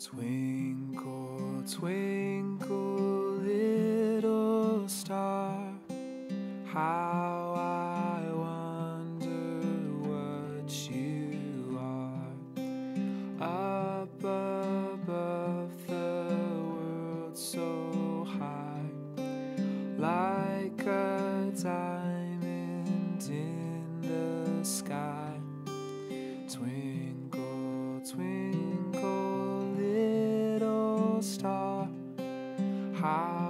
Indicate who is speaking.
Speaker 1: Twinkle, twinkle, little star, how I wonder what you are. Up above the world so high, like a diamond in the sky. Twinkle, twinkle, little star, how